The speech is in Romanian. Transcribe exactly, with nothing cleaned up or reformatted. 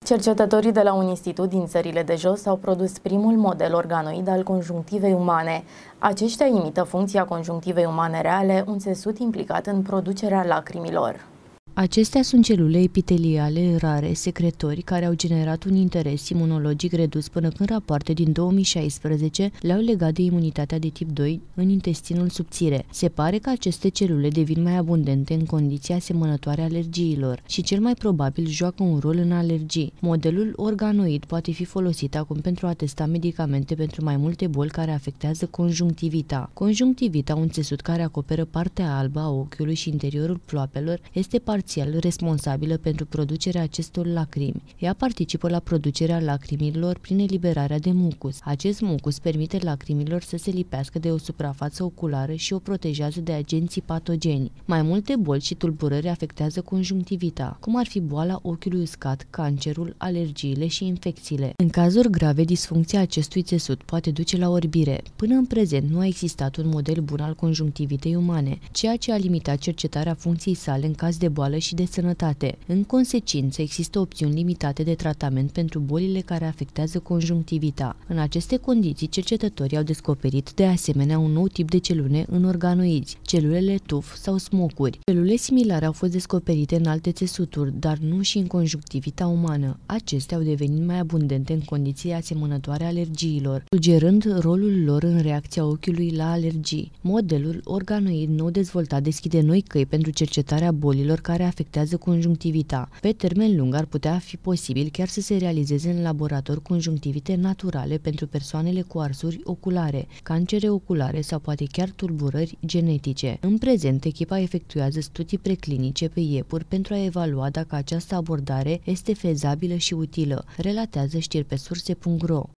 Cercetătorii de la un institut din țările de jos au produs primul model organoid al conjunctivei umane. Aceștia imită funcția conjunctivei umane reale, un țesut implicat în producerea lacrimilor. Acestea sunt celule epiteliale rare, secretori, care au generat un interes imunologic redus până când rapoarte din două mii șaisprezece le-au legat de imunitatea de tip doi în intestinul subțire. Se pare că aceste celule devin mai abundente în condiții asemănătoare alergiilor și cel mai probabil joacă un rol în alergii. Modelul organoid poate fi folosit acum pentru a testa medicamente pentru mai multe boli care afectează conjunctivita. Conjunctivita, un țesut care acoperă partea albă a ochiului și interiorul ploapelor, este parțial responsabilă pentru producerea acestor lacrimi. Ea participă la producerea lacrimilor prin eliberarea de mucus. Acest mucus permite lacrimilor să se lipească de o suprafață oculară și o protejează de agenții patogeni. Mai multe boli și tulburări afectează conjunctivita, cum ar fi boala ochiului uscat, cancerul, alergiile și infecțiile. În cazuri grave, disfuncția acestui țesut poate duce la orbire. Până în prezent nu a existat un model bun al conjunctivitei umane, ceea ce a limitat cercetarea funcției sale în caz de boală și de sănătate. În consecință, există opțiuni limitate de tratament pentru bolile care afectează conjunctivita. În aceste condiții, cercetătorii au descoperit de asemenea un nou tip de celule în organoizi, celulele T U F sau smocuri. Celule similare au fost descoperite în alte țesuturi, dar nu și în conjunctivita umană. Acestea au devenit mai abundente în condiții asemănătoare alergiilor, sugerând rolul lor în reacția ochiului la alergii. Modelul organoid nou dezvoltat deschide noi căi pentru cercetarea bolilor care afectează conjunctivita. Pe termen lung ar putea fi posibil chiar să se realizeze în laborator conjunctivite naturale pentru persoanele cu arsuri oculare, cancere oculare sau poate chiar tulburări genetice. În prezent, echipa efectuează studii preclinice pe iepuri pentru a evalua dacă această abordare este fezabilă și utilă, relatează știri pe surse punct ro.